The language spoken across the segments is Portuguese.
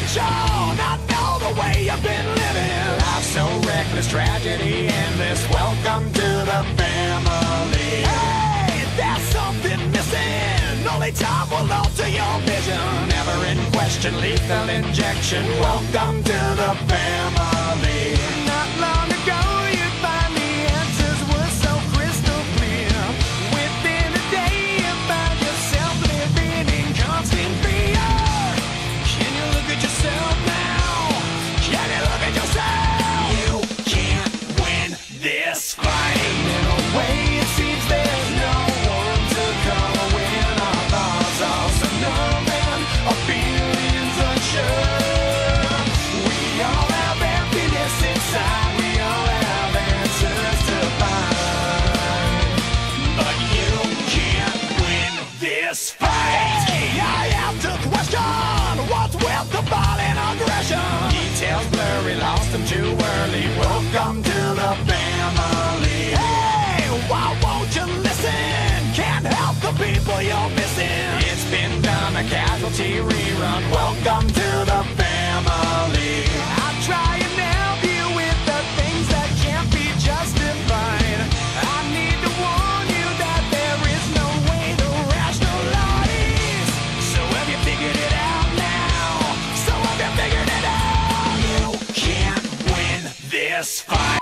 sure not know the way you've been living. Life's so reckless, tragedy endless. Welcome to the family. Hey, there's something missing. Only time will alter your vision. Never in question, lethal injection. Welcome to the family. Not long ago, you find the answers were so crystal clear. Within a day, you found yourself living in constant fear. Can you look at yourself now? Can you look at yourself? You can't win this fight. In a way, it seems there's no one to call when our thoughts are so numb and our feelings unsure. We all have emptiness inside. We all have answers to find. But you can't win this fight. I have to question what's with the violent aggression. Details blurry, lost them too early. Welcome to the family. Hey, why won't you listen? Can't help the people you're missing. It's been done, a casualty rerun. Welcome to the family. I try and help you with the things that can't be justified. I need to warn you that there is no way to rationalize. So have you figured it out now? So have you figured it out? You can't win this fight.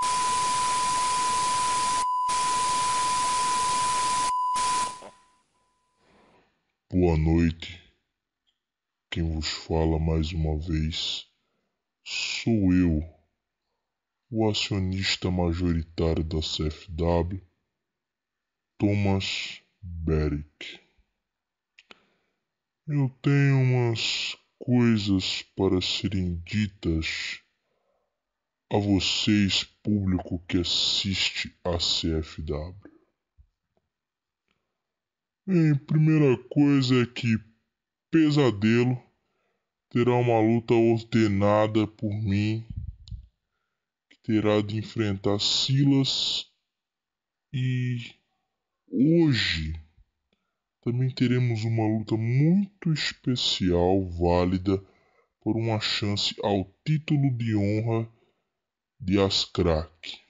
Boa noite, quem vos fala mais uma vez sou eu, o acionista majoritário da CFW, Thomas Beric. Eu tenho umas coisas para serem ditas a vocês, público que assiste a CFW. Bem, primeira coisa é que Pesadelo terá uma luta ordenada por mim, que terá de enfrentar Silas, e hoje também teremos uma luta muito especial, válida, por uma chance ao título de honra de Ascrack.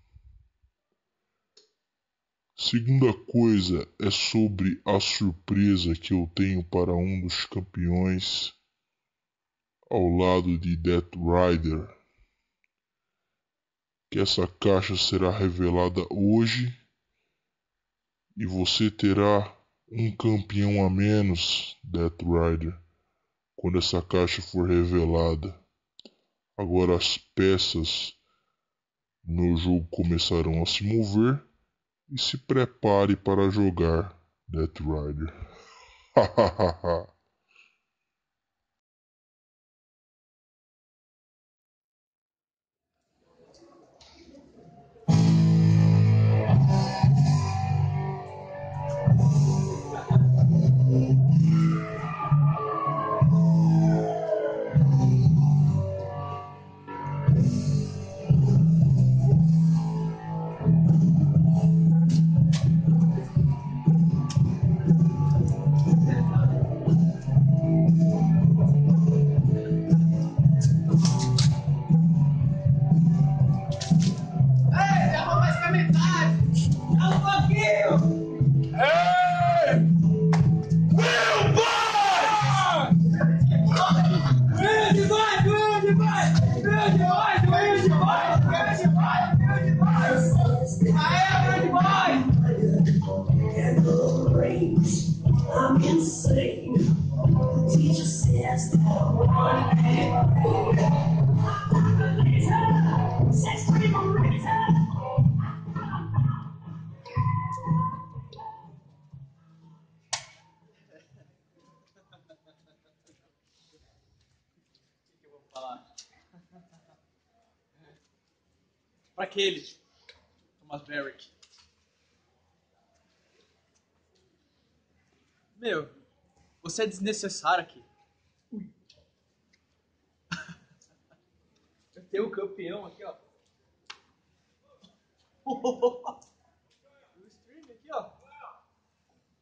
Segunda coisa é sobre a surpresa que eu tenho para um dos campeões ao lado de Death Rider, que essa caixa será revelada hoje e você terá um campeão a menos, Death Rider, quando essa caixa for revelada. Agora as peças no meu jogo começarão a se mover. E se prepare para jogar Death Rider. I'm insane. The teacher says that one later, sex dream later. Que eu vou falar? Para aquele Thomas Beric. Meu, você é desnecessário aqui. Ui. Eu tenho um campeão aqui, ó. O stream aqui, ó.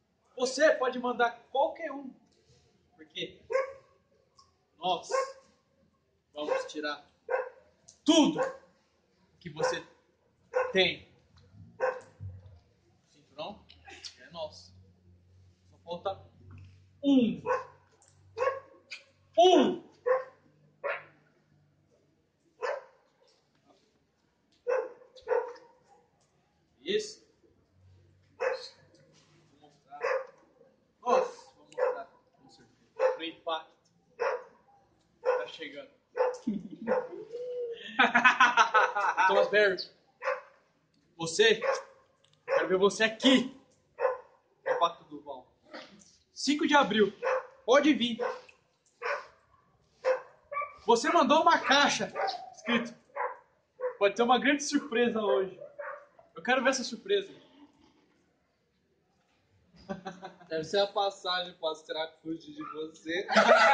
Você pode mandar qualquer um. Porque nós Vamos tirar tudo que você tem. O cinturão é nosso. Só falta um. Isso. Vou mostrar. Nossa, vou mostrar. Com certeza. No impacto. Tá chegando. Thomas Barry. Você. Quero ver você aqui. No impacto do Val. 5 de abril. Pode vir. Você mandou uma caixa. Escrito. Pode ter uma grande surpresa hoje. Eu quero ver essa surpresa. Deve ser a passagem para os craques fugir de você.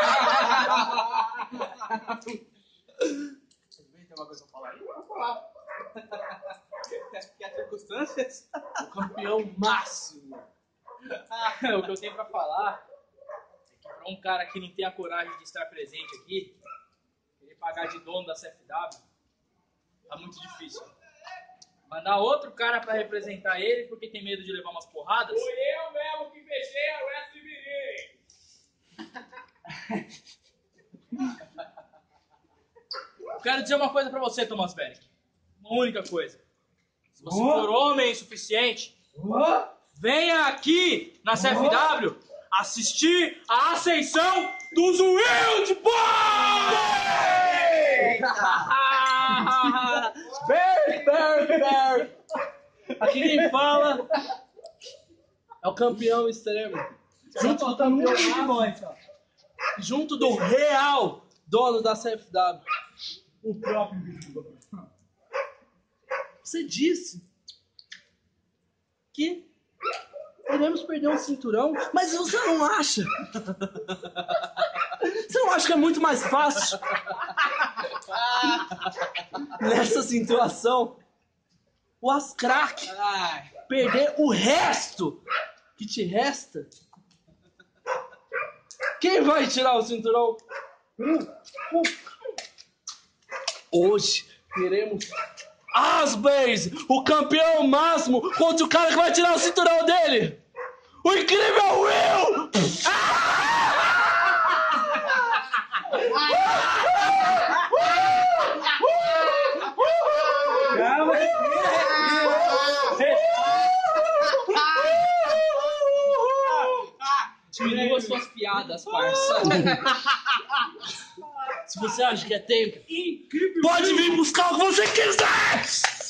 Tudo bem? Tem uma coisa pra falar aí? Vamos falar. Que as circunstâncias. O campeão máximo. O que eu tenho pra falar é que pra um cara que não tem a coragem de estar presente aqui, ele pagar de dono da CFW, tá muito difícil. Mandar outro cara pra representar ele porque tem medo de levar umas porradas. Foi eu mesmo que fechei a Wrestling. Eu quero dizer uma coisa pra você, Thomas Berg. Uma única coisa. Se você for homem o suficiente, venha aqui na CFW assistir a ascensão dos Wild Boys! Berg! Aqui quem fala é o campeão extremo. Junto do campeão junto do real dono da CFW. O próprio Bicho. Você disse que iremos perder um cinturão, mas você não acha? Você não acha que é muito mais fácil nessa situação o Ascrack perder o resto que te resta? Quem vai tirar o cinturão? Hoje teremos Asblaze, o campeão máximo, contra o cara que vai tirar o cinturão dele! O incrível Will! Diminua suas piadas, parça. Se você acha que é tempo, pode vir buscar o que você quiser!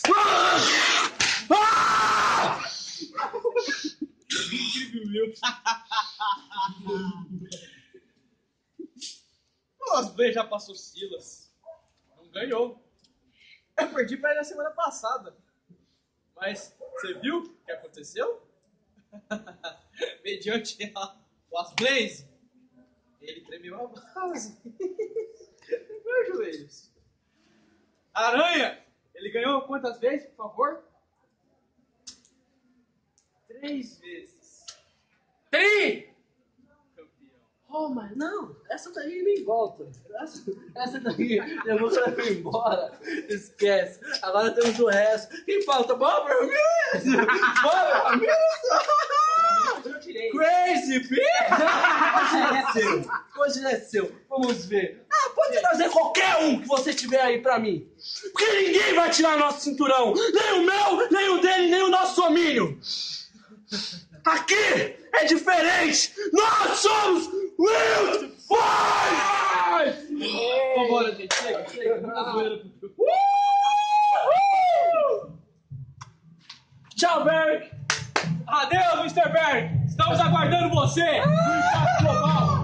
Nossa, bem, já passou Silas. Não ganhou. Eu perdi pra ele na semana passada. Mas você viu o que aconteceu? Mediante o Asblaze, ele tremeu a base. Meus joelhos. Aranha, ele ganhou quantas vezes, por favor? 3 vezes. 3! Campeão. Oh, mas não, essa daí nem volta. Essa daí eu vou levar embora. Esquece. Agora temos o resto. Quem falta? Bob Ramirez! Bob Ramirez! Eu tirei. Crazy Bitch! Hoje é seu. Vamos ver. Pode trazer qualquer um que você tiver aí pra mim. Porque ninguém vai tirar nosso cinturão. Nem o meu, nem o dele, nem o nosso domínio. Aqui é diferente. Nós somos Wild Boys! Vambora, gente. Chega. Tchau, Berg. Adeus, Mr. Berg. Estamos aguardando você no Impacto Global.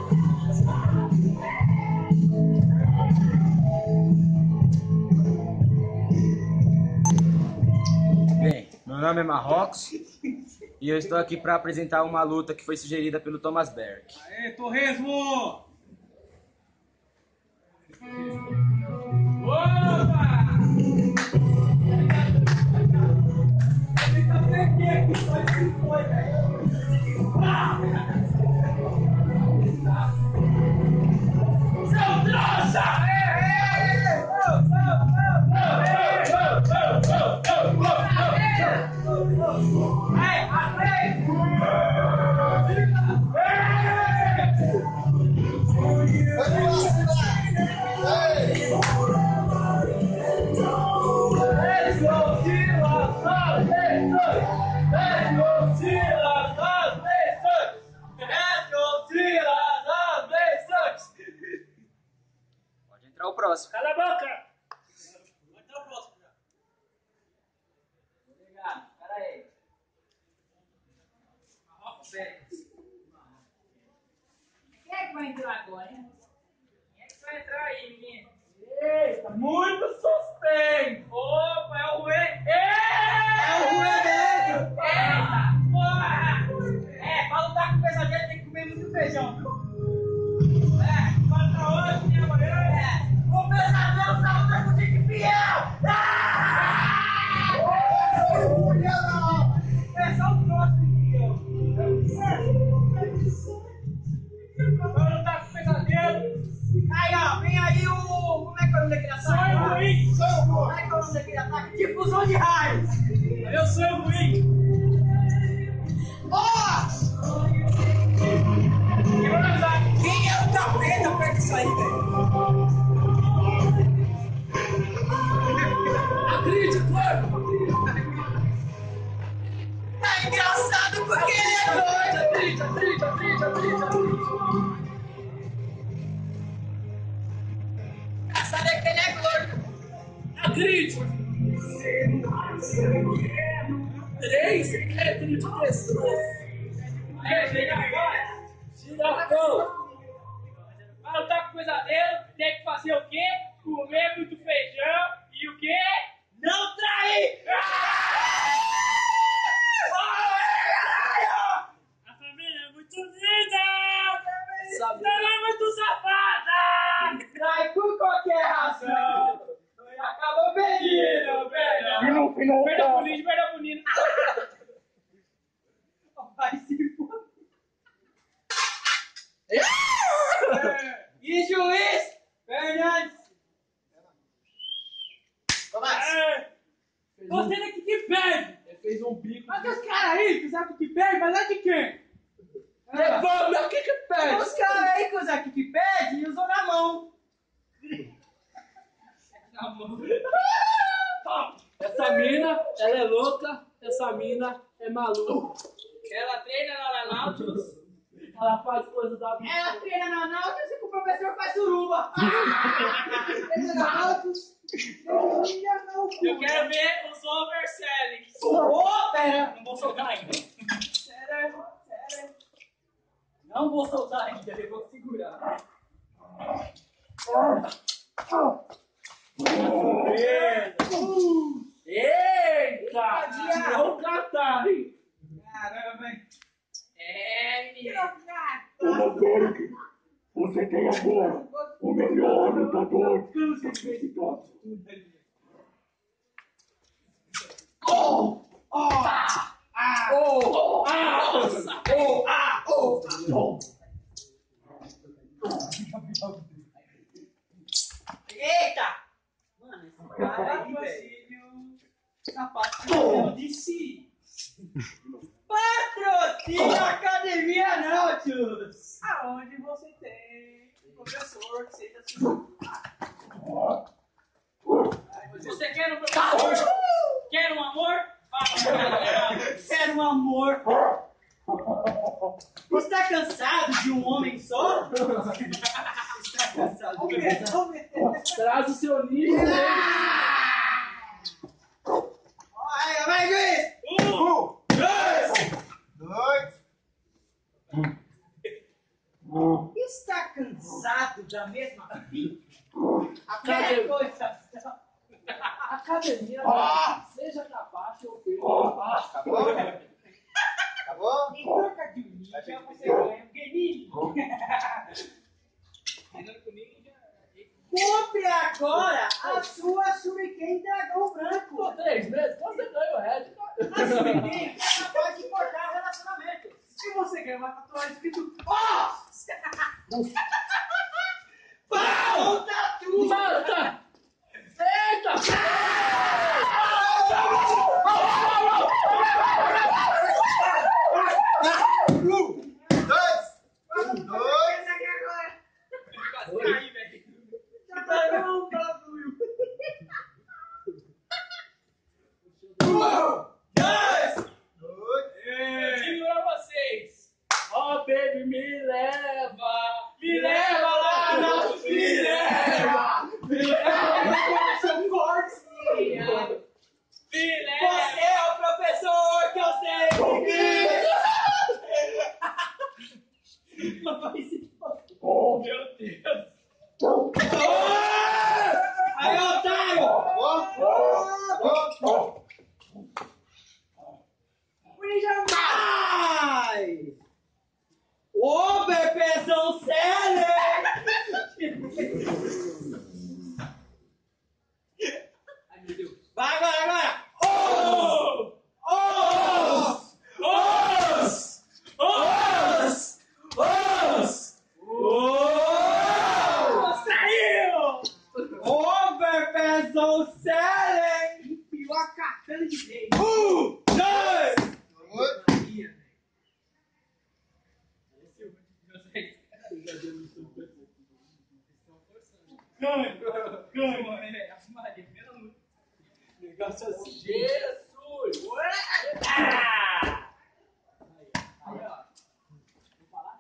Bem, meu nome é Marrocos e eu estou aqui para apresentar uma luta que foi sugerida pelo Thomas Berg. Aê, Torresmo! Seu trouxa! Godzilla das Blazers! É Godzilla das Blazers! Pode entrar o próximo. Cala a boca! Vai entrar o próximo já. Obrigado, pera aí. Quem é que vai entrar agora, hein? Quem é que vai entrar aí, menino? Eita, muito suspense! Opa, é o Rui! É o Rui, beleza? Eita, porra! É, pra lutar com o pesadelo tem que comer muito feijão, viu? É, contra hoje, minha mulher. O pesadelo tá lutando com o Dick Fiel! É só o próximo que vamos lutar com o pesadelo. Aí, ó, vem aí o... Como é que é o nome daquele ataque? Sonho ruim! Como é que é o nome daquele ataque? Difusão de raios! Eu sou ruim! Quem é o capeta perto disso aí, velho? Acredite, tá engraçado porque ele é doido! Acredite. Engraçado é que ele é gordo! Acredite! 3 metros de pessoa! Girafão! Para lutar com o pesadelo, tem que fazer o quê? Comer muito feijão e o quê? Não trair! A família é muito linda! A família é muito safada! Trai por qualquer razão! Acabou perdendo, perdão! Perdão, bonito! Vai se for. E juiz Fernandes! Você daqui que perde! Ele fez um bico. Mas os caras aí que sabem que perde, mas é de quem? Levanta, o que pede? Os caras aí que usam aqui que perde e usam na mão. Na mão. Essa mina, ela é louca, essa mina é maluca. Ela treina lá na Nautilus. Ela faz coisas da vida. Ela treina na Nautilus e o professor faz suruba. Treina na Nautilus. Eu quero ver os overselling. Oh, pera! Não vou soltar ainda. Sério. Não vou soltar ainda, eu vou segurar. Eita! Tirou o catar, hein? Caramba, hein? É, menino. Você tem agora o melhor lutador desse top. Eita! Mano, esse cara aí, velho. Sapato de si. Patrocínio Academia Nautilus. Aonde você tem um professor que seja seu. Você quer um professor? Quer um amor? Quer um amor? Você está cansado de um homem só? Está cansado de um homem só? Traz o seu nível, né? Vai, juiz! 1, 2. Está cansado da mesma vida? Academia. Coisa. Academia, seja capaz ou Acabou? Em troca de ninja, você ganha um gaminho. Compre agora a sua Shuriken Dragão Branco. por 3 meses, você ganha o Red. A Shuriken é capaz de cortar relacionamentos. Se você ganhar uma tatuagem escrito Boss! Volta tudo! Volta! Eita! Aí, velho. Já tá no bagulho. 1, 2. me leva. Me leva lá, não me leva. Me leva, seu corzinho. Me leva. Você é o professor que eu sei que... Oh, meu Deus. Aí, otário! Jamais! Ô, bebezão sério! Ai, meu Deus. Vai agora! Saiu! Ô, bebezão sério! Enfiou a cartela de vez. 1, 2! Negócio assim. Jesus! Não falar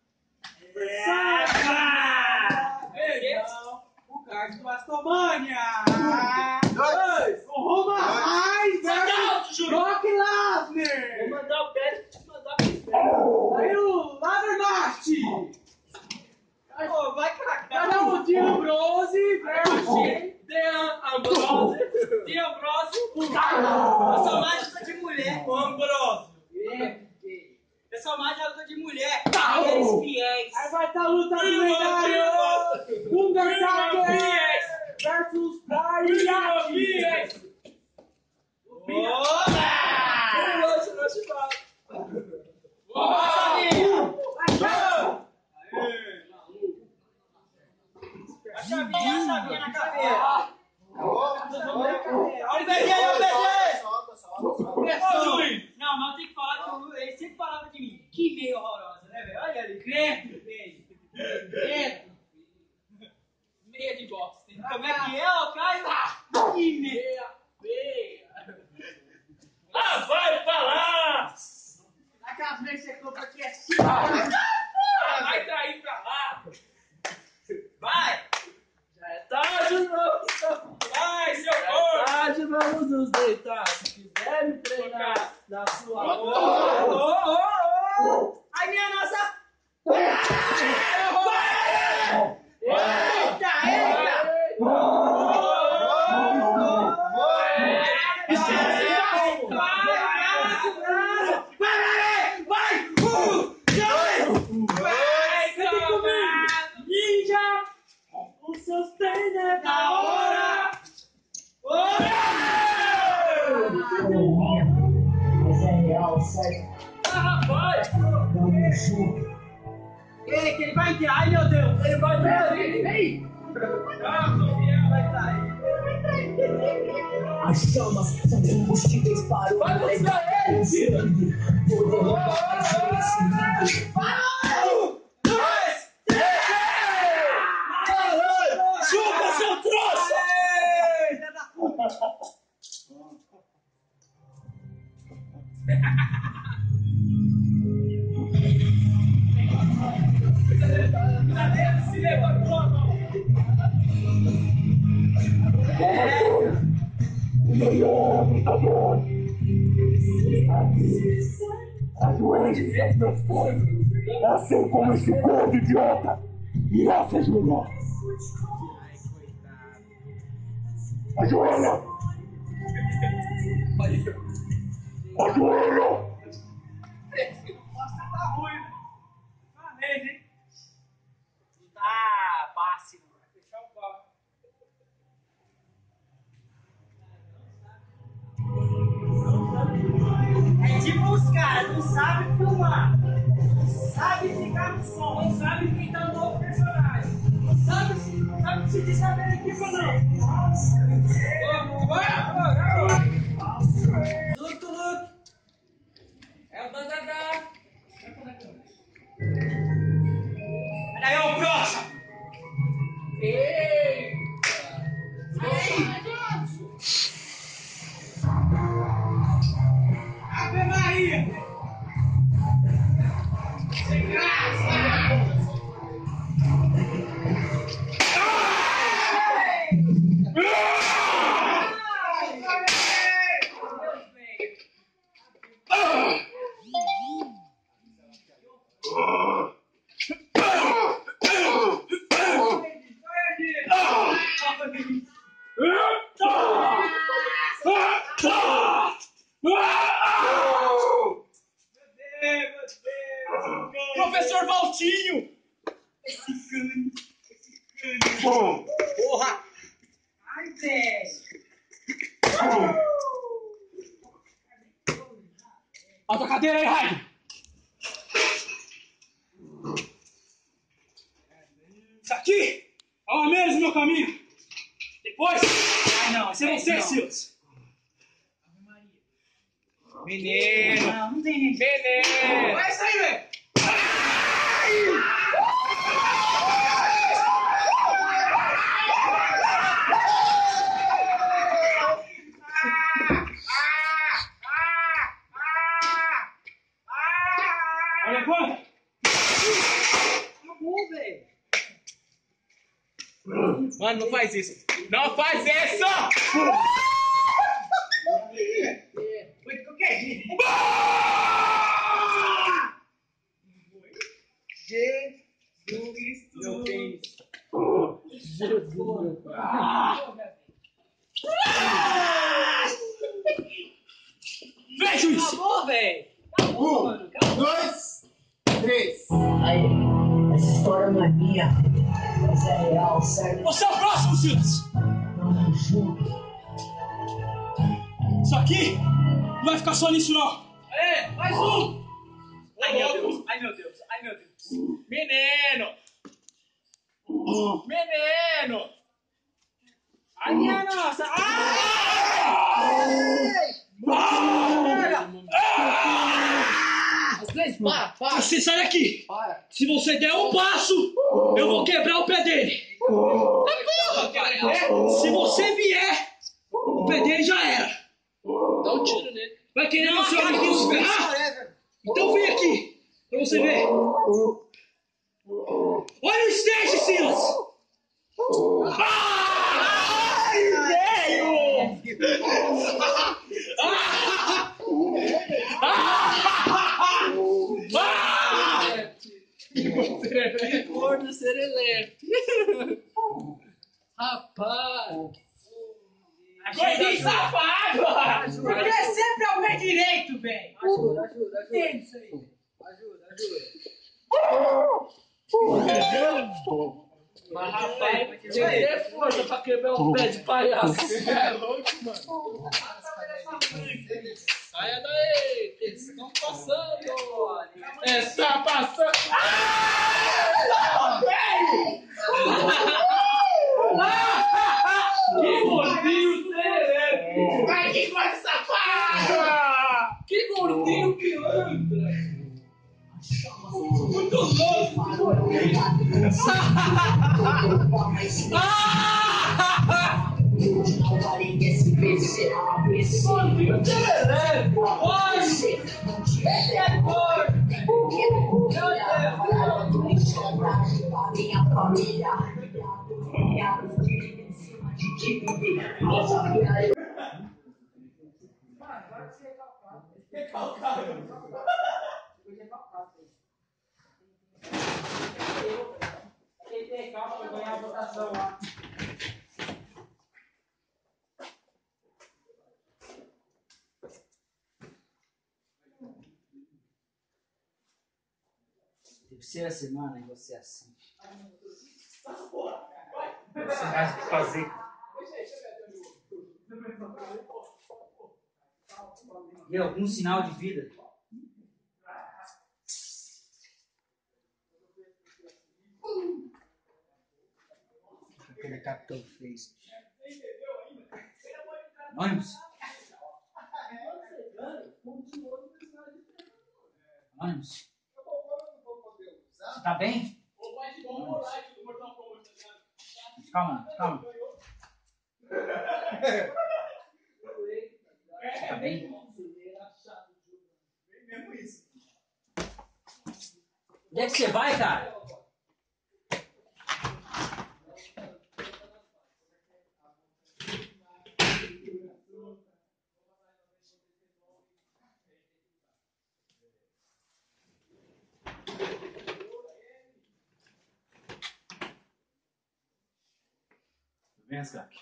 nada. O card do Astomania! 2! O Roma Reis versus Brock Lesnar! Vou mandar o Pérez te mandar pro inferno. Aí o Ladernast! Oh, vai cagar! Cadê o Dean Ambrose versus Dean Ambrose? Dean Ambrose? Eu sou mais luta de mulher. O Ambrose! Eu sou mais luta de mulher. Eles fiéis. Aí vai estar a luta do lendário Undertaker versus Daiaki. A chavinha na cabeça. Olha o BG aí, o BG! Ô, Juiz! Não, mas tem que falar que ele sempre falava de mim. Que meio horrorosa, né, velho? Olha ali, credo, meio. Credo. Meia de boxe. Como é que é, ô Caio? Que meia feia. Ah, vai falar! Aquelas vezes que você compra aqui é assim. Vai cair pra lá! Vai! Já é tarde, não! Vai, seu Já é corpo! tarde, vamos nos deitar. Se quiser me treinar na sua Ai, minha nossa! Mas é real, sério. rapaz! Dá um chute. Ele, que ele vai entrar. Ai, meu Deus. Ele vai entrar. Ei! Vai entrar. As chamas são combustíveis para o Vai buscar ele, sangue. Vou derrotar esse inimigo. Parou! 2, 3! Chupa, seu trouxa! Se levantou, O melhor lutador. A doença é meu sangue. Assim como esse gordo idiota. Irá ser melhor. Ajoelha! Ajoelha! Nossa, tá ruim, né? Uma vez, hein? Tá fácil. Vai fechar o pau. É tipo os caras, não sabem filmar. Não sabem ficar no som. Não sabem pintar um novo personagem. Não sabem se descaber a equipe ou não. Luke. É o Dadadá. Olha aí, ô broxa! Ave Maria! Sem graça! Alta a cadeira aí, Raiden. Isso aqui é o a menos no meu caminho. Depois, vai ser você, Silas. Menino! Não tem nem. Menino! Vai sair, velho! Levanta. Acabou, velho. Mano, não faz isso! Não faz isso! Foi de qualquer jeito. Jesus Cristo. Meu Deus! Vem, juiz. Acabou, velho. Acabou, mano. Acabou. 2, 3. Aí, essa história não é minha, mas é real, sério. Você é o próximo, Silas. Tamo junto. Isso aqui não vai ficar só nisso, não. É, mais um. Ai, meu Deus! Ai, meu Deus! Ai, meu Deus! Menino! Menino! Ai, minha nossa! Para. Você sai daqui. Se você der um passo, eu vou quebrar o pé dele. Se você vier, o pé dele já era. Dá um tiro nele. Vai querer no seu amiguinho se ferrar? Então vem aqui, pra você ver. Olha o stage, Silas! Ai, velho! Que gordo serelepe! Rapaz! Gordinho safado! Porque sempre é o pé direito, velho. Ajuda. Entende isso aí? Mas rapaz, tem que ter força pra quebrar um pé de palhaço. É louco, mano. Saia daí, que eles estão passando. Está passando. Que gordinho serelepe! Vai que coisa safado! Que gordinho pilantra. Muito louco! Gordinho serelepe! Quem tem calma vai ganhar a votação lá. Terceira semana e você é assim. Você mais o que fazer. E algum sinal de vida? Aquele capitão fez. Anônimos? Anônimos? Você tá bem? Calma. Você tá bem? Onde é que você vai, cara? Vem, Skak.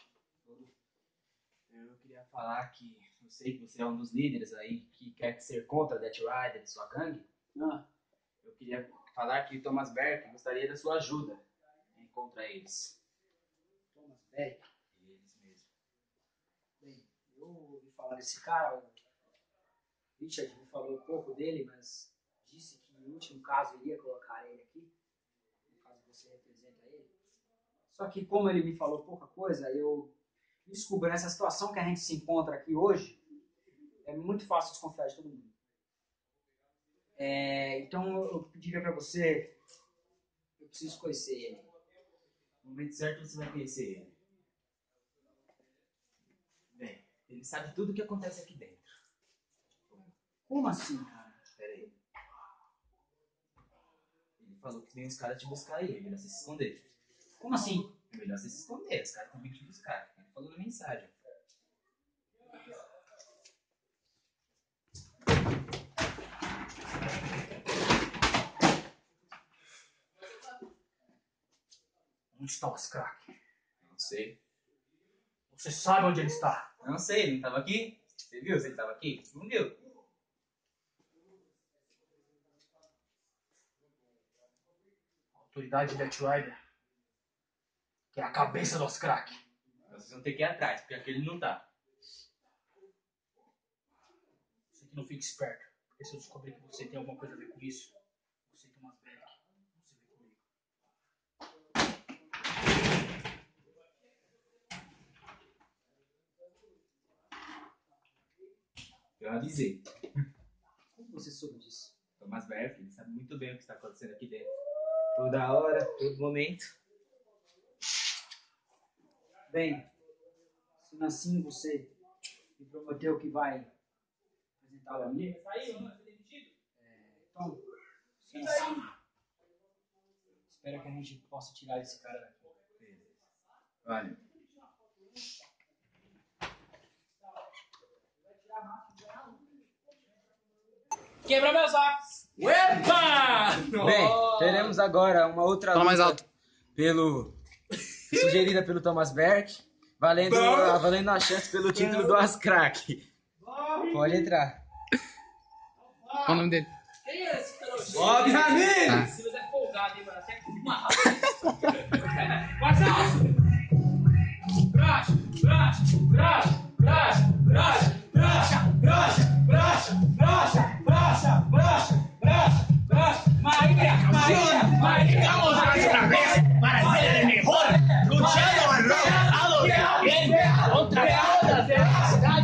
Eu queria falar que eu sei que você é um dos líderes aí que quer ser contra a Death Rider e sua gangue. Eu queria falar que Thomas Berk gostaria da sua ajuda contra eles. Thomas Berk? Eles mesmos. Bem, eu ouvi falar desse cara. Richard me falou um pouco dele, mas disse que no último caso iria colocar ele aqui, no caso você representa ele. Só que como ele me falou pouca coisa, eu descubro nessa situação que a gente se encontra aqui hoje, é muito fácil desconfiar de todo mundo. Então eu pediria pra você, eu preciso conhecer ele. No momento certo você vai conhecer ele. Bem, ele sabe tudo o que acontece aqui dentro. Como assim, cara? Pera aí. Ele falou que vem os caras te buscar aí, é melhor você se esconder. Como assim? É melhor você se esconder, os caras estão vindo te buscar. Ele falou na mensagem. Onde está o Ascrack? Não sei. Você sabe onde ele está? Não sei, ele não estava aqui? Você viu se ele estava aqui? Não viu? A autoridade de Death Rider, que é a cabeça do Ascrack. Vocês vão ter que ir atrás, porque aqui ele não tá. Você que não fica esperto, porque se eu descobrir que você tem alguma coisa a ver com isso, você e Thomas Beck, você vem comigo. Eu avisei. Como você soube disso? Thomas Berth, ele sabe muito bem o que está acontecendo aqui dentro. Toda hora, todo momento. Bem, se assim você me prometeu que vai apresentá-lo a mim, então, se assim, espero que a gente possa tirar esse cara daqui. Olha. Quebra meus óculos! Epa! Bem, teremos agora uma outra Fala mais luta sugerida pelo Thomas Berk, valendo a chance pelo título do Ascrack. Pode entrar. Qual o nome dele? Quem é esse trouxa? Bob Ramirez! Se você é folgado, hein, mano? Até que uma Marcelo! Brocha! Brocha! Brocha! Brocha! Brocha! Brocha! Brocha! Brocha! Brocha! Brocha! Brocha! Brocha! Brocha! Maria! Maria! Maria! Estamos otra vez para ser el mejor luchando al lado de alguien contra todas de la ciudad.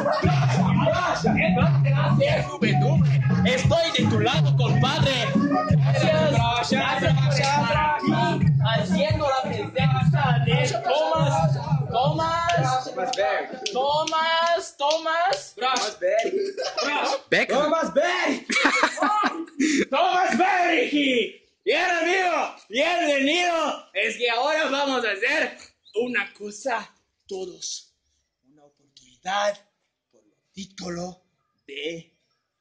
Gracias, juventud. Estoy de tu lado, compadre. Gracias por estar aquí haciendo la presencia de Thomas Beck. Thomas Beck. Bien, amigo, bienvenido. Es que ahora vamos a hacer una cosa todos. Una oportunidad por el título de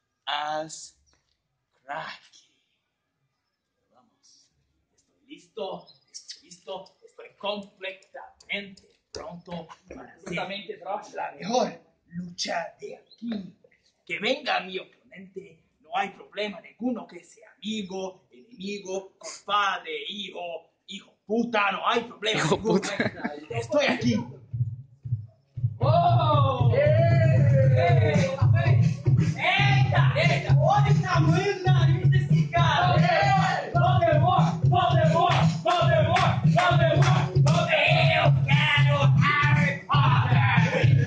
Ascrack. Vamos. Estoy listo. Estoy completamente pronto para hacer la mejor lucha de aquí. Que venga mi oponente, no hay problema ninguno, que sea amigo, enemigo, compadre, hijo puta, no hay problema ninguno. Estoy aquí. ¡Oh! ¡Eita! Olha o tamanho do nariz desse cara! Voldemort! Eu quero Harry Potter!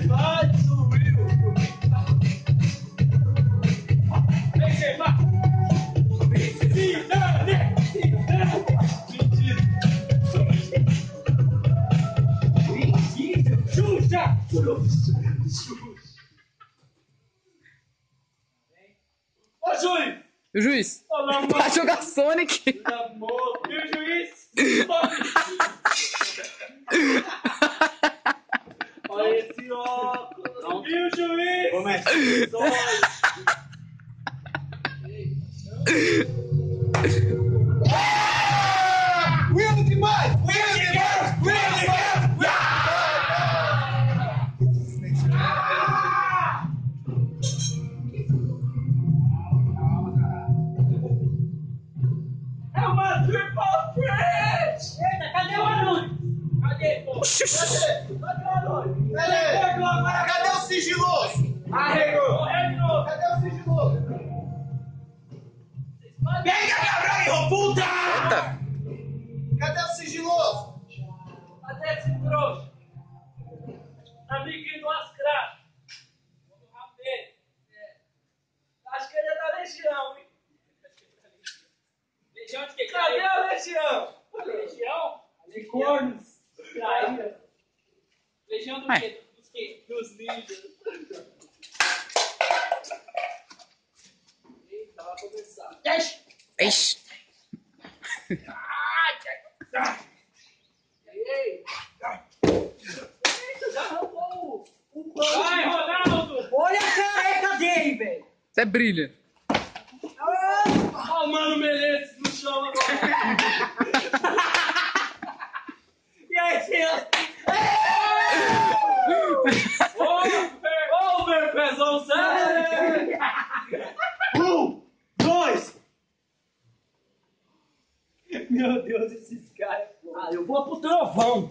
Vem, Sheva! Mentira! Xuxa! Ô, Júlio! O juiz! Vai jogar Sonic! E o juiz? Olha esse óculos! E o juiz? Começa! Will demais! É uma triple threat! Eita, cadê o Arone? Cadê, pô? Cadê o Arone? Cadê o sigiloso? Arregou! Cadê o sigiloso? Legião! Legião? De cornos. Traíra. Legião do quê? Dos quê? Dos ninjas. Eita, vai começar. Ixi. Eita, já arrancou o pão. Vai, Ronaldo! Olha a careca dele, velho. Até brilha. Olha o Mano Menezes no chão agora. E aí, senhor? Ô, meu pezão, sério? 1, 2. Meu Deus, esses caras. Ah, eu vou pro trovão.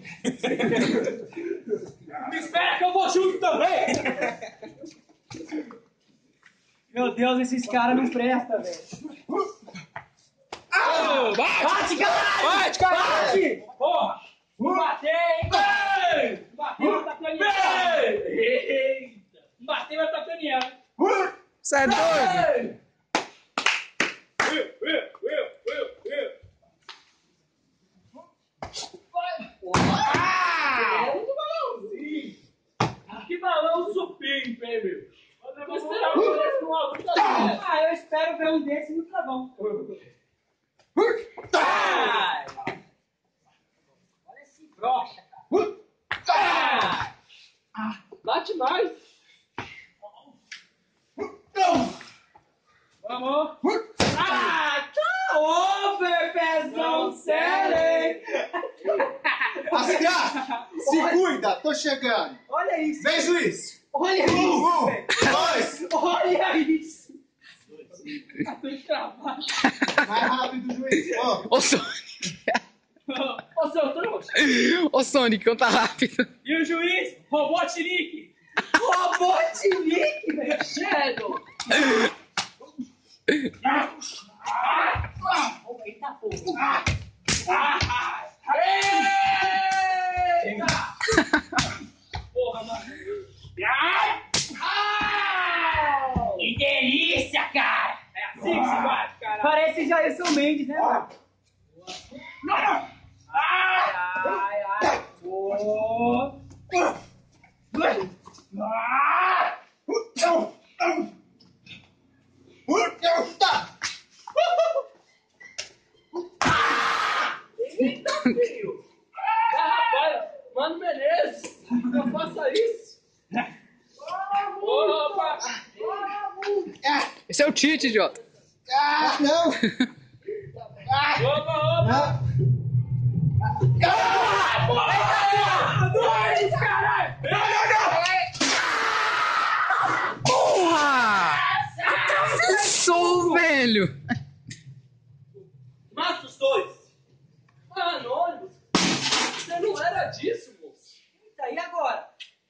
Me espera que eu vou junto também. Meu Deus, esses caras não prestam, velho. Bate, caralho! Bate, caralho! Bate! Porra! Batei, hein? Bateu, tá planeando. Eita! Bateu, tá planeando. Você é doido? Que balão supim, meu. Eu espero ver esse no alto da vida. Ah, eu espero ver um desse no travão. Ai! Olha esse brocha, cara. Bate mais. Vamos. Ah, tá over, pezão, sério, hein? Ascar, se cuida, tô chegando. Olha isso. Vem, juiz. Olha isso. 2. Olha isso. Tá tudo travado. Mais rápido, juiz. Ô, Sonic. Ô, seu trouxa. Ô, Sonic, conta rápido. E o juiz? Robotnik. Robotnik, velho. Shadow. Eita porra. Eita. Porra, mano. Que delícia, cara. É assim que se bate, cara. Parece Jailson Mendes, né, mano? Ai, ai. Eita, filho! Rapaz, Mano Menezes, não faça isso! Opa! Esse é o Tite, idiota. Ah, não! Opa! Dois, caralho! Porra! Atravessou, velho! Mata os dois! Anônimos! Você não era disso, moço! Eita, e agora?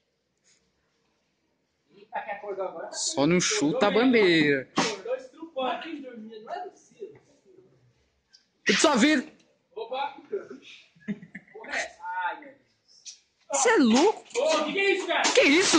Eita, que acordou agora? Só não chuta a bandeira. Acordou estrupando, quem dormia? Não é do Ciro. Tudo sua vida. Opa! Porra, é? Ai, meu Deus. Você é louco? Ô, que é isso, cara? Que isso?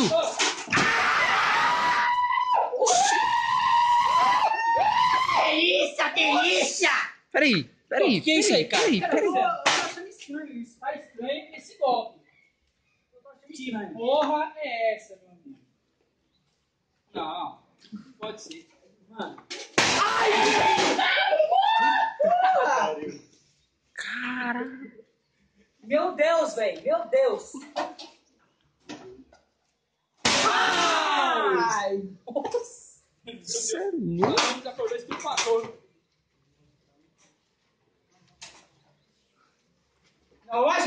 Delícia, delícia! Peraí. O que é isso aí, cara? Peraí. Eu tô achando estranho isso. Tá estranho esse golpe. Eu tô achando estranho. Que porra é essa, meu amigo? Não, pode ser. Mano. Ai! Cara. Meu Deus, velho. Meu Deus. Ai! Nossa! Você é louco? Já acordou estupador. Não, mais.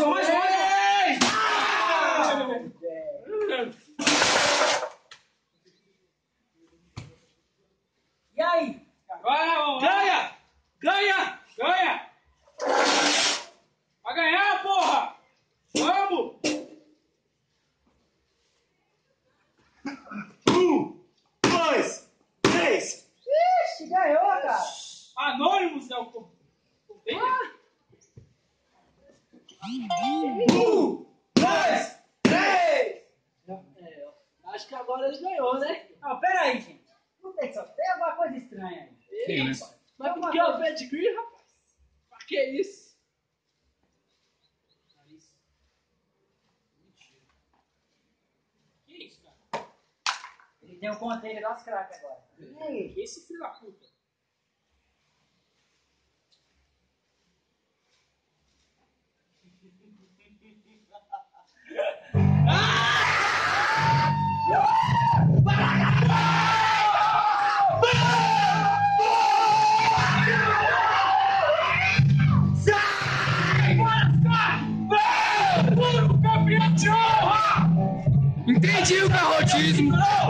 E aí? Agora vamos lá. Ganha! Vai ganhar, porra! Vamos! 1, 2, 3. Ixi, ganhou, cara! Anônimos é o... 1, 2, 3. Acho que agora ele ganhou, né? Não, pera aí, gente. Não tem só. Tem alguma coisa estranha aí. Tem, né? Mas por que o pedigree, rapaz? Pra que isso? tem um container das crack agora. Esse filho da puta. Entendi o garrotismo.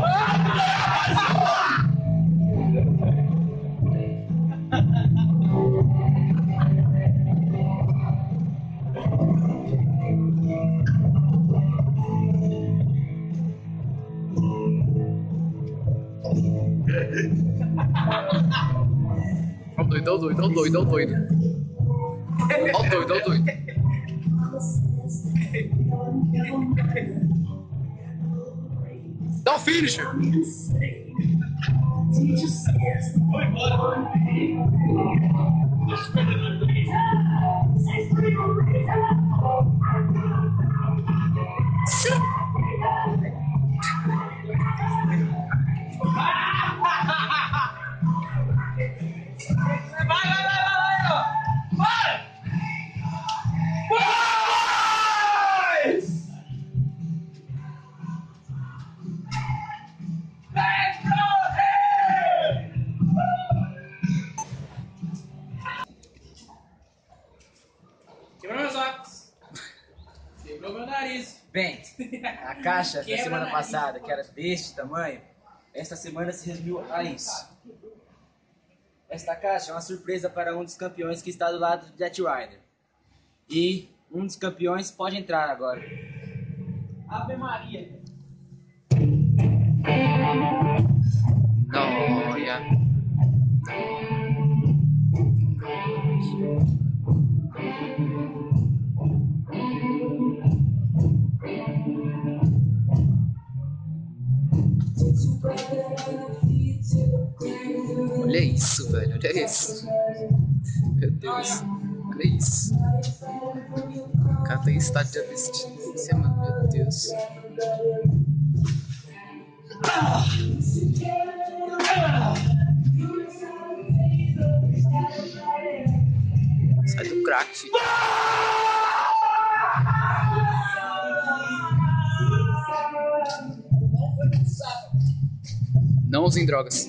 Ó o doido, ó o doido, ó o doido, ó o doido. Ó o doido, ó o doido. Dá o finisher! Quebrou meus óculos. Quebrou meu nariz. Bem, a caixa da Quebra semana nariz. passada, que era deste tamanho, esta semana se resumiu a isso. Esta caixa é uma surpresa para um dos campeões que está do lado do Death Rider. E um dos campeões pode entrar agora. Ave Maria. Noia. Olha isso, velho. Olha isso. Meu Deus. Olha isso. O cara tem estado de abstinência, mano. Meu Deus. Sai do crack, filho. Não usem drogas.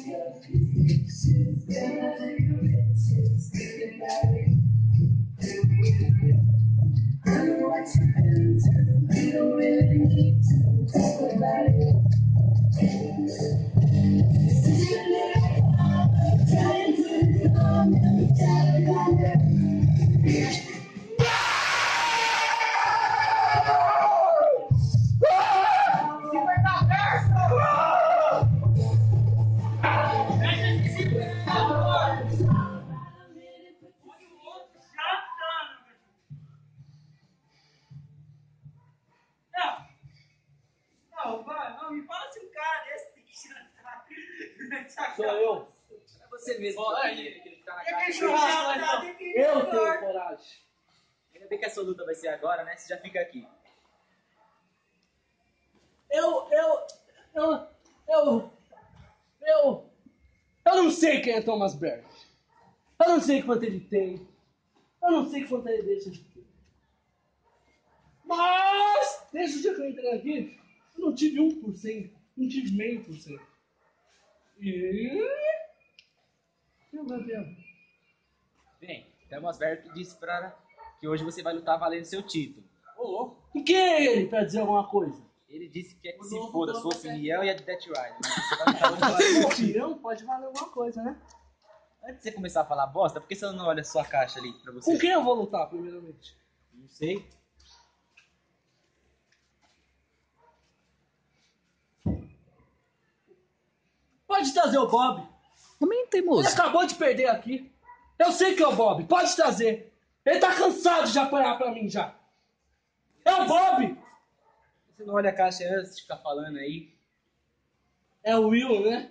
Não, me fala se um cara desse tem que jantar. Sou eu. É você mesmo. Olha aí, aquele que tá na Que cara. churrasco, então. Eu tenho coragem. Ainda bem que essa luta vai ser agora, né? Você já fica aqui. Eu não sei quem é Thomas Berg. Eu não sei quanto ele tem. Eu não sei quanto ele deixa de ter. Mas, desde o dia que eu entrei aqui, eu não tive 1%. Não tive meio por cento. E... eu bebendo. Bem, Thomas Berg disse que hoje você vai lutar valendo seu título. Ô, louco. E quem é ele pra dizer alguma coisa? Ele disse que é que se foda a sua opinião e a de Death Rider. Mas você vai lutar hoje valendo seu título. Opinião pode valer alguma coisa, né? Antes de você começar a falar bosta, por que você não olha a sua caixa ali pra você? Com quem eu vou lutar, primeiramente? Não sei. Pode trazer o Bob. Também Ele teimoso. acabou de perder aqui. Eu sei que é o Bob. Pode trazer. Ele tá cansado de apanhar pra mim já. É o Bob. Você não olha a caixa antes de ficar falando aí? É o Will, né?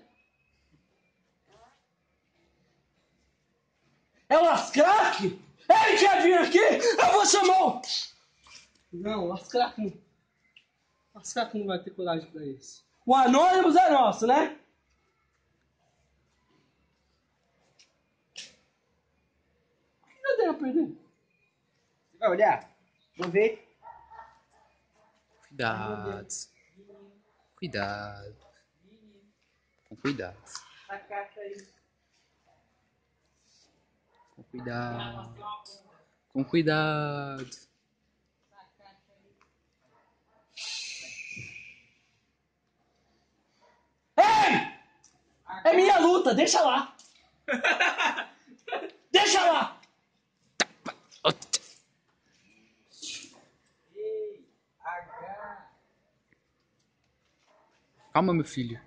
É o Lascrack? Ele quer vir aqui? Eu vou chamar o... Não, o Lascrack não... O Lascrack não vai ter coragem pra isso. O Anônimos é nosso, né? O que eu tenho a perder? Você vai olhar? Vamos ver. Cuidado. Cuidado. Com cuidado. A caixa aí. Com cuidado. Com cuidado. Ei! É minha luta, deixa lá. Deixa lá. Ei, H. Calma, meu filho.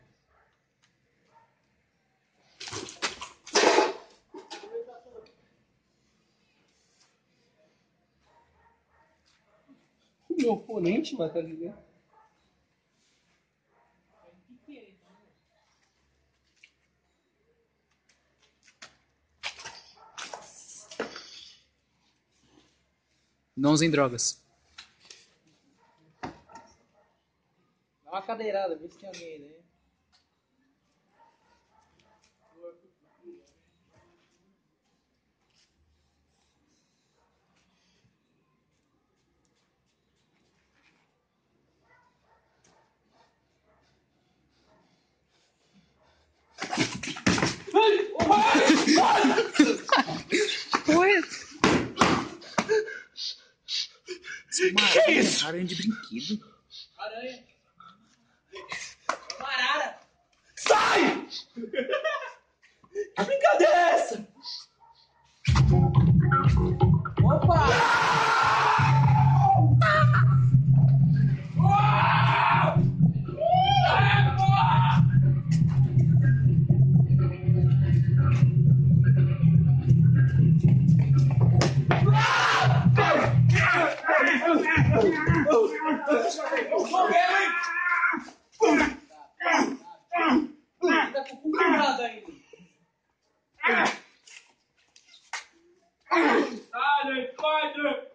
O meu oponente vai estar ligando. Não usem drogas. Dá uma cadeirada, vê se tem alguém aí, né? Ué? Que é isso? Aranha de brinquedo. Aranha. É uma arara. Sai! Que brincadeira é essa? Opa! Tá com o cu quebrado ainda. Silent Spider!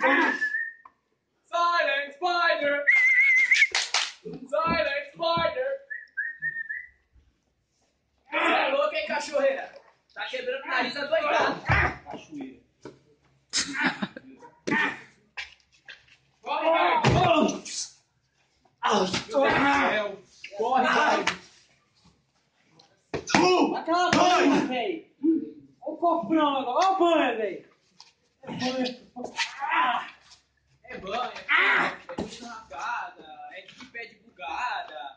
Silent Spider! Silent Spider! Você é louco, hein, cachoeira? Tá quebrando o nariz adoidado. Cachoeira. Corre, vai! Corre, vai. Aquela banha, velho. Olha o cofrão agora. Olha a banha, velho. É banho, é muito rasgada, é de pé de bugada.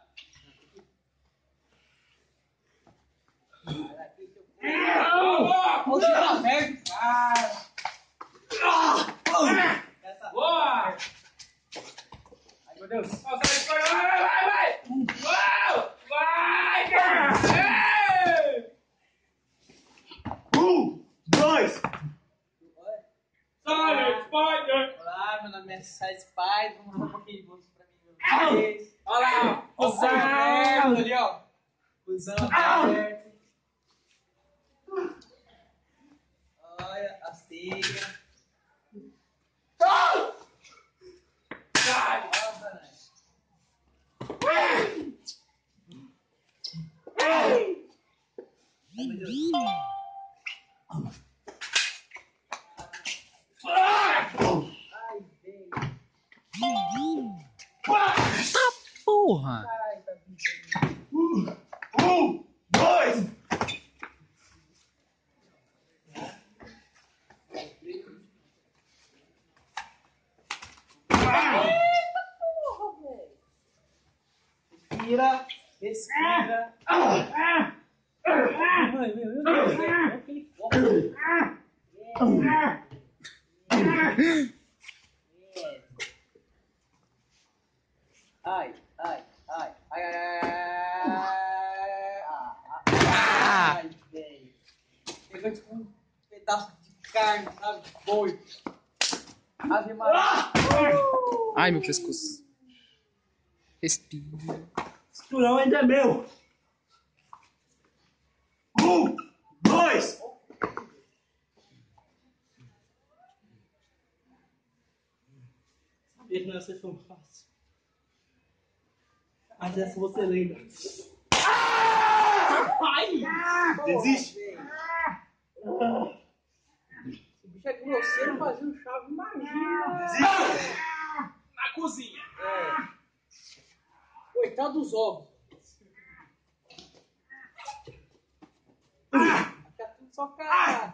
Você tá aberto, cara. Boa! Ai, meu Deus. Vai! Uau! Vai, cara! Ei! 2. Silent Spider! Olá, meu nome é Sai Spider. Vamos dar um pouquinho de bolso pra mim, meu Deus. Olha lá! Ó, o corpo aberto ali, ó. Cusão aberto. Olha, as teias. Sai! Ai, meu Deus. Ai, velho. Porra! Ai, tá vindo. 2. Respira, respira. Meu Deus, velho. Aquele foco. Ai, ai, ai, ai, ai, velho. Pegou tipo um pedaço de carne, sabe? De boi. Ave Maria. Ai, meu pescoço. Respira. Esse turão ainda é meu. 2. Sabia que não ia ser tão fácil. Mas essa você lembra. Ai! Desiste. Esse bicho é grosseiro fazendo chave, imagina. Desiste. Na cozinha. Coitado dos ovos. Aqui é tudo só cara.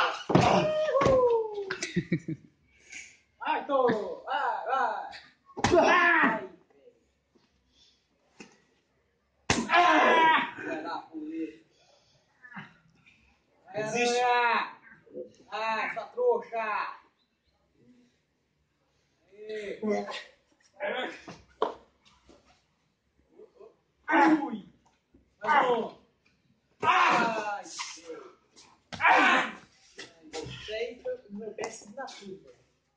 Vai, tô. Vai. Vai lá, polícia. Desiste. Vai, essa trouxa. Ui. Mais um. Ai, isso aí foi o meu péssimo da tudo.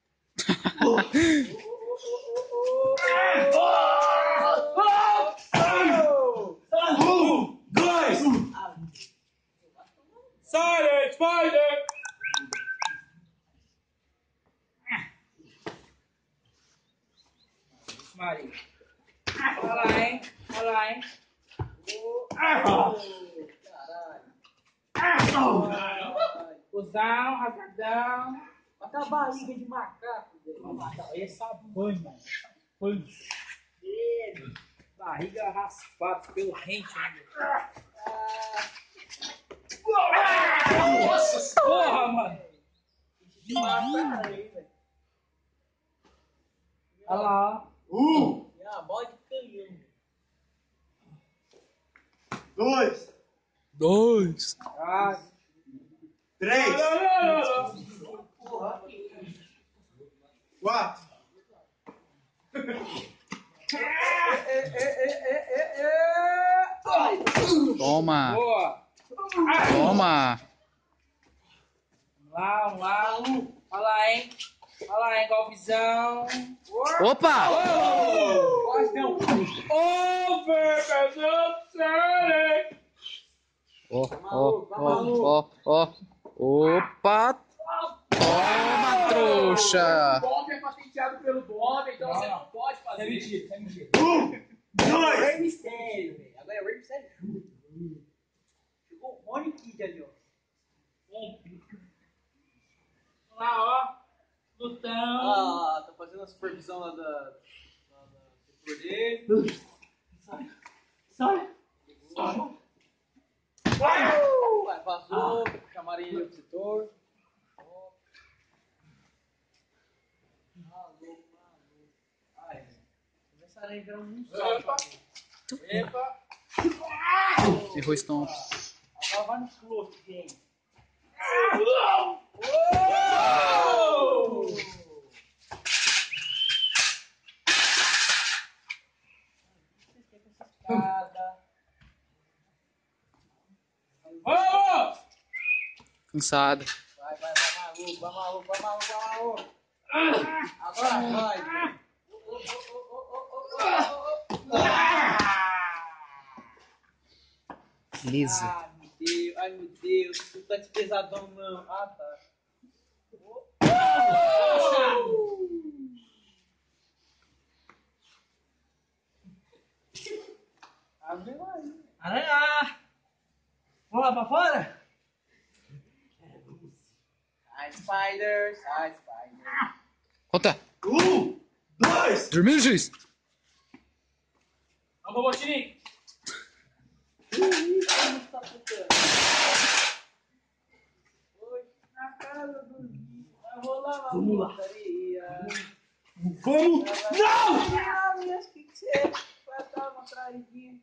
Dois. Silent Spider! Maria. Olha lá, hein? Caralho. Cusão, rasgadão. Até a barriga de macaco. Essa banha, mano. Barriga raspada pelo rente, né? Nossa porra, mano. Olha lá. A bola de canhão. Dois. Três. Quatro. Toma. Boa. Toma. Vamos lá. Olha lá, hein? Golpezão. Opa! Quase deu. Over, Ó. Opa! Toma, trouxa! O golpe é patenteado pelo Bob, então você não pode fazer. É mentira. Dois. Rei Mistério, velho. Agora é o Rei Mistério. Chegou o Bonnie Kid ali, ó. Vamos lá, ó. Lutão. Tá fazendo a supervisão lá do setor dele. Sai. Vai, vazou. Chamaram ele pro setor. Maluco. Ai, começaram a entrar um só. Epa. Errou stomp. Agora vai no close, gente. Vamos! Cansado. Vai, maluco. Agora vai. Beleza. Ai, meu Deus. Não tá de pesadão, não. Ah, tá. Aranha! Vamos lá pra fora? Sai, Spider. Conta. Dois. Dormiu, juiz? Vamos, Botininho. Na casa do Gui. Vai rolar uma Vamos lá. putaria. Vamos. Não! Acho que você vai dar uma traidinha.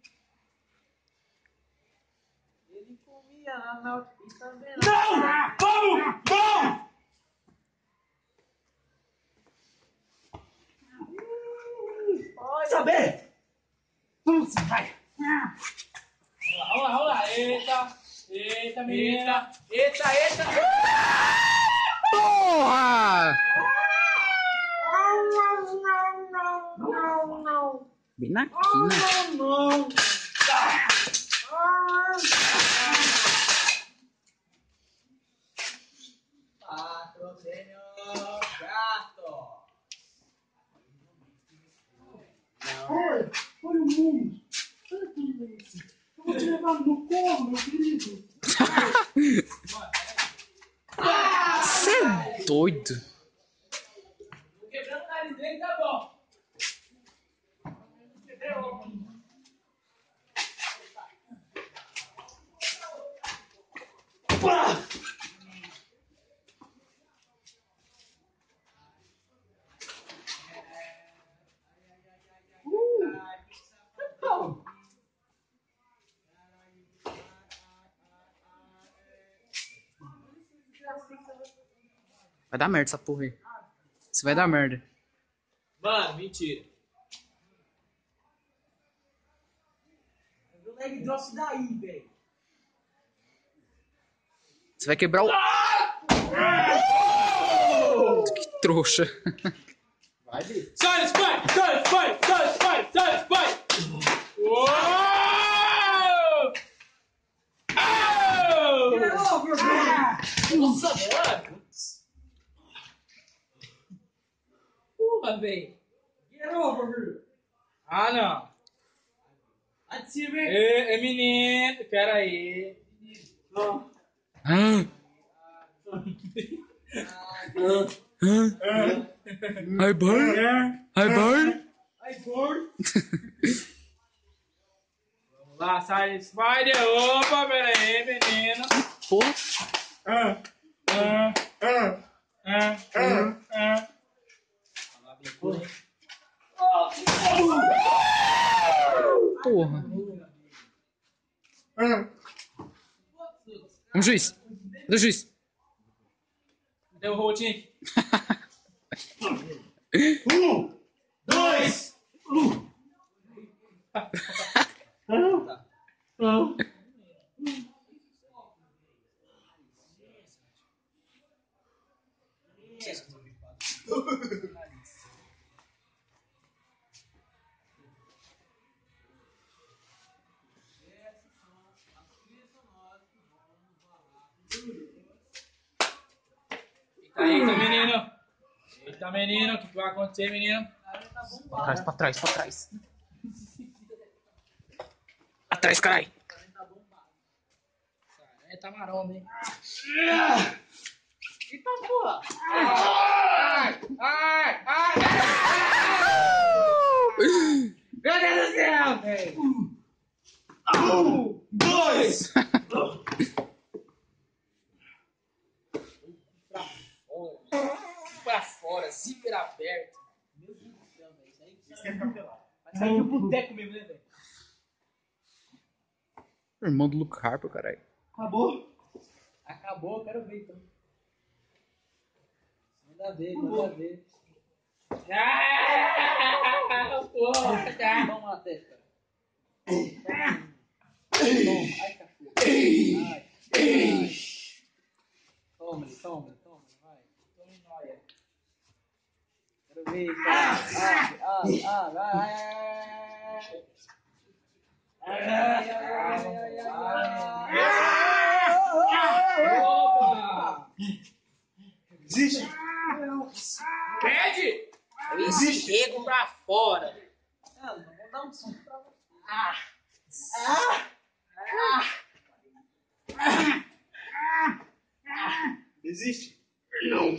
Ele comia na náutica e também Não! Vamos! Não! Saber! Vamos, vai! Vamos lá. Eita, menina. Eita. Porra! Bem na quina. Não! Patrocínio gato! Olha o mundo! Eu vou te levar no colo, meu querido. Você é doido. Tô quebrando o nariz dele, tá bom. Vai dar merda essa porra aí. Isso vai dar merda. Mano, mentira. Eu leg drop daí, velho. Você vai quebrar o... Que trouxa. Vai, Bi. Sai, spy! Sai, spy! Sai, spy! Sai, spy! Uou! Get over, Bi. Nossa, mano! Porra, velho! Get over, Bi. Ah, não! Vai de cima, hein? Ei, menino! Pera aí! Ai, boy! Ai, boy! Ai, gordo. Vamos lá, sai, Spider! Opa, pera aí, menino! Porra! Porra! Um juiz! Cadê o juiz? Deu o rotinho aqui. 1, 2, Eita, menino! Eita, menino! O que vai acontecer, menino? Pra trás. Atrás, caralho! Tá maromba, hein? Eita, porra. Ai! Meu Deus do céu, velho. 1, 2. Pra fora, zíper aberto. Meu Deus do céu, velho. Isso aí precisa ficar pelado. Vai sair do boteco mesmo, né, velho? Irmão do Luke Harper, caralho. Acabou? Acabou, quero ver então. Manda ver. Porra, tá. Toma a testa. Toma. Ai, cachorro. Ai. Toma. Vai. Toma em nóia. Quero ver. Opa! Existe. Pede! Escorrego pra fora. Não, vou dar um som pra você. Existe. Não.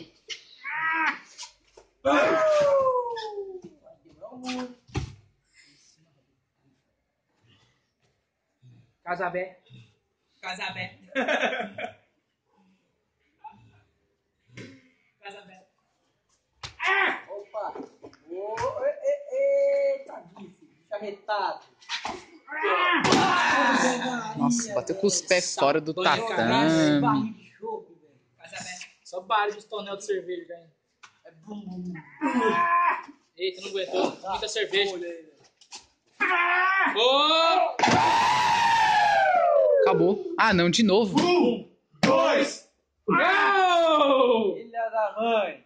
Casabé. Opa! Eita, bicho arretado. Nossa, bateu com os pés fora do tatame. Barril de chope, velho. Só barulho de tonel de cerveja, velho. É bum. Eita, não aguentou. Muita cerveja. Oh! Acabou. Ah, não, de novo. 1, 2. Não! Filha da mãe.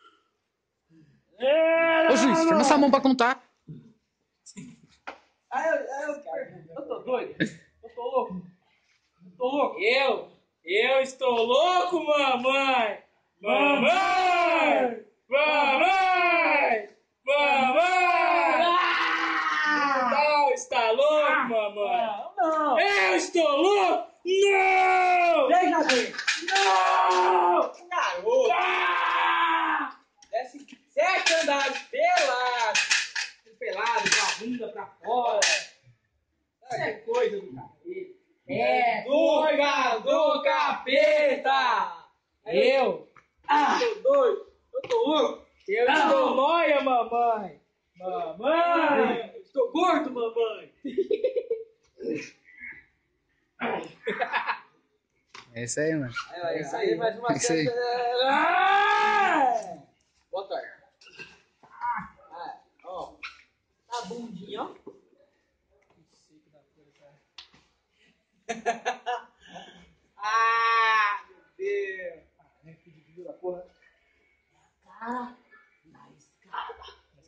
Ô, juiz, firma essa mão pra contar. Eu tô doido? Eu tô louco? Eu estou louco, mamãe! Mamãe! Não está louco, mamãe! Não! Garoto! Ah! Desce 7 andares pelado! Pelado, com a bunda pra fora. Isso é coisa do capeta. É coisa do capeta! Eu? Ah! Eu tô doido! Eu tô louco! Eu estou nóia, mamãe! Mamãe! Eu estou gordo, mamãe! É isso aí, mano. É isso aí, mais uma Isso aí. Boa tarde. Ó. Tá bundinha, ó. Ah, meu Deus. Cara, na escada.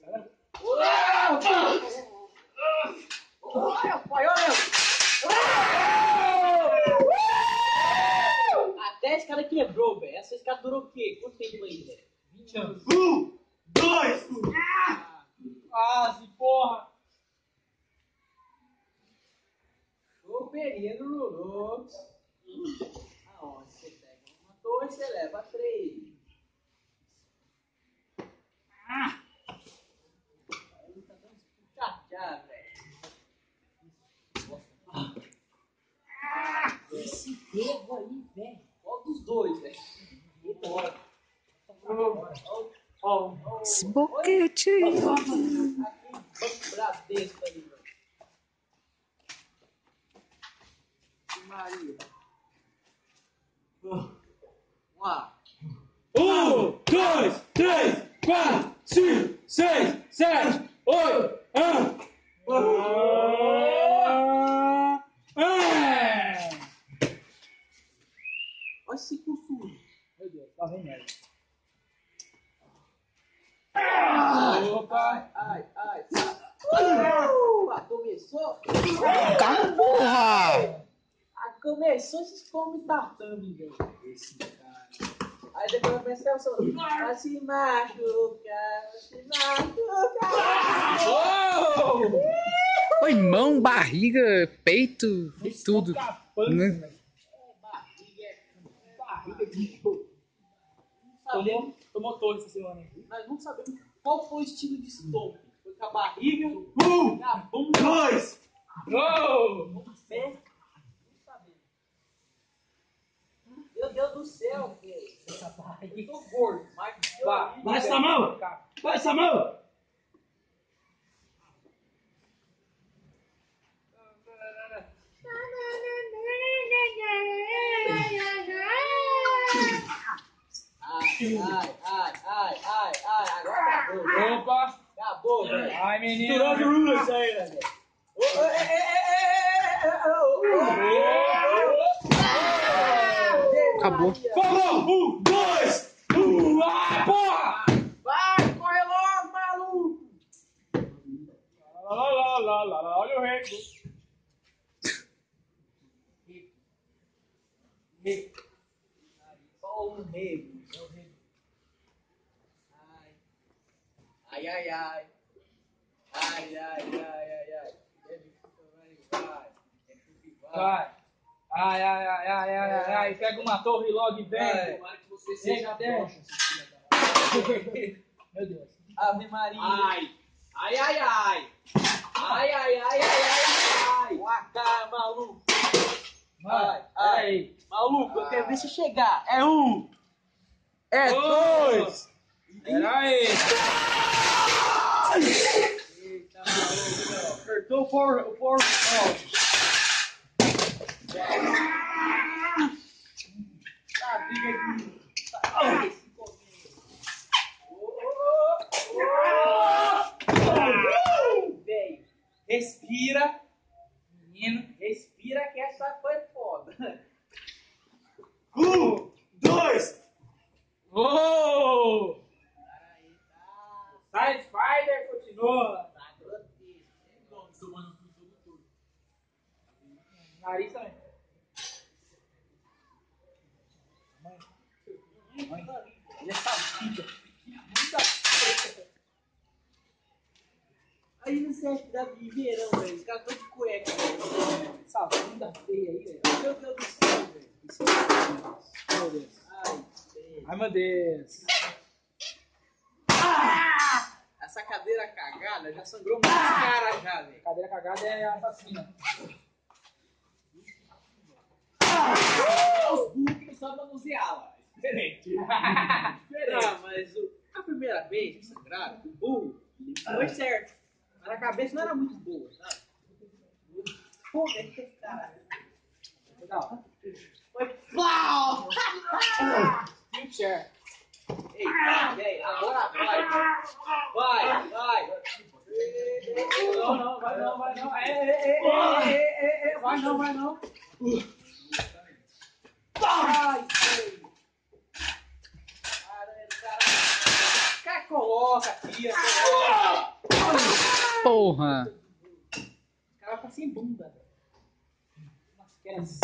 Olha, pai, olha. Até a escada quebrou, velho. Essa escada durou o quê? Quanto tempo aí, velho? 20 anos. 1, 2. Quase, porra! Ô, Perino Lulu. Aonde você pega uma torre, você leva 3. Aí tá dando já, velho. Esse pego aí, velho. Qual dos dois, velho? Esse boquete. Aqui, Bradesco aí, velho. Maria. Vamos lá. 1, 2, 3, 4, 5, 6, 7, 8, Olha esse costura. Meu Deus, tá vendo merda. Opa! Ai. Começou? Tá, porra! Começou esses come tatame, velho. Esse cara. Aí depois eu pensei, vai se machucar. Oi, mão, barriga, peito, tudo. Né? Barriga de show. Tomou torre essa semana aí. Nós não sabemos qual foi o estilo de stomp. Foi com a barriga, 1, com a bunda, 2. com o pé. Não sabemos. Meu Deus do céu, velho. Eu tô gordo, mas... Vai essa mão! Vai essa mão! Ai, agora acabou. Opa! Acabou, velho. Ai, menino! Tirou de luz isso aí, velho. Acabou. Falou! 1, 2, 1, porra! Vai, corre logo, maluco! Lá, olha o rei. Só um rego. Ai. Vai. Pega uma torre logo e vem. Tomara que você seja deixa. Meu Deus. Ave Maria. Ai. Uacá, maluco. Ai. Maluco, eu quero ver se chegar. É 1. É 2. Peraí. Eita, maluco. Apertou o forno. Tá, briga aqui. Velho, respira. Menino, respira que essa foi foda. 1, 2. Oh! Side Spider continua. Nariz também. E essa vida. Aí no set da Viveirão, velho. Os caras estão de cueca, velho. Essa bunda feia aí, velho. Meu Deus do céu, velho. Ai, meu Deus. Essa cadeira cagada já sangrou muito cara já, velho. Cadeira cagada é assassina. Os burros que não sabem manuseá-la. Diferente. Não, mas a primeira vez que sangraram, o burro foi certo. Mas a cabeça não era muito boa, sabe? Pô, caralho. Não. Foi plau! Future. Ei, agora vai. Vai. Não, vai não. Vai não. Vai! Cara, coloca aqui, ó. Porra! O cara tá sem bunda, velho. Esquece.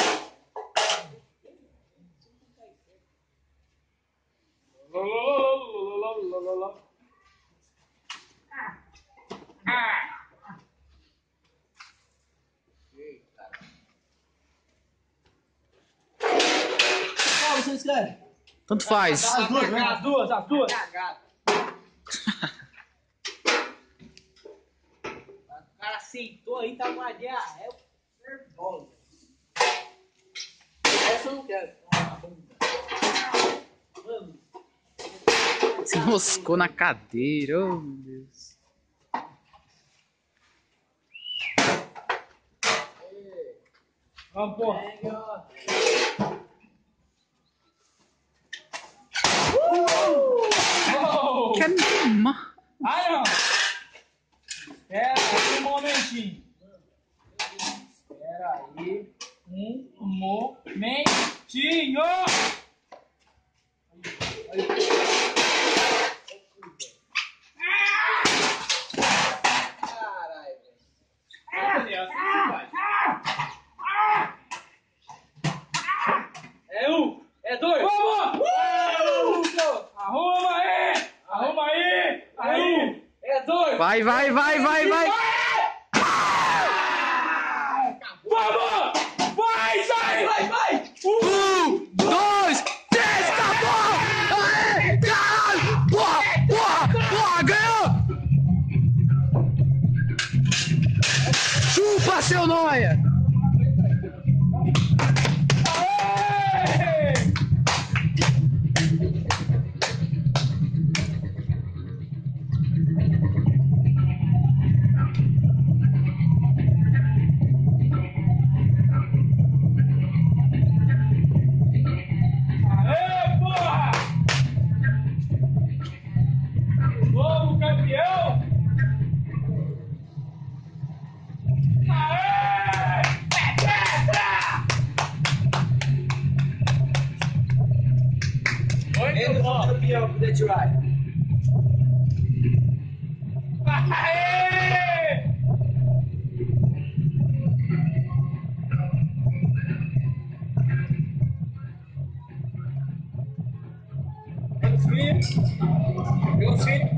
Qual você escreve? Tanto faz. As duas. Cagada. O cara sentou aí, tá uma diarreia. Nervosa. Essa eu não quero. Mano. Se moscou na cadeira, oh meu Deus. Vamos, porra. Quero filmar. Ai, não. Espera aí um momentinho. Espera aí um momentinho. Caralho, velho. É um, é dois. Vamos! Arruma aí! Aí! É dois! Vai. Vamos! Vai, sai! Vai! 1, 2, 3, acabou! Aê, caralho! Porra, ganhou! Chupa, seu noia! Aê, porra! Novo campeão! Aê! Muito bom. Campeão pro Dead Rider. Aê! Meus filhos.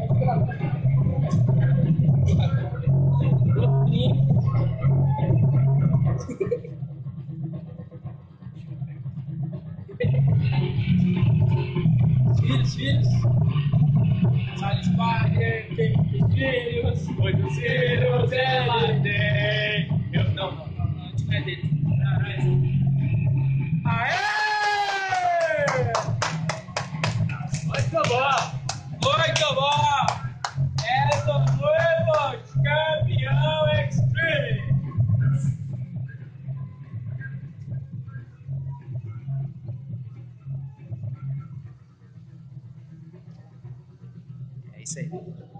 Filhos. Sai de Spider, tem muitos filhos. 8 filhos ela tem. Não, a gente não é dele. Aê! Muito bom! É o novo campeão Extreme! É isso aí.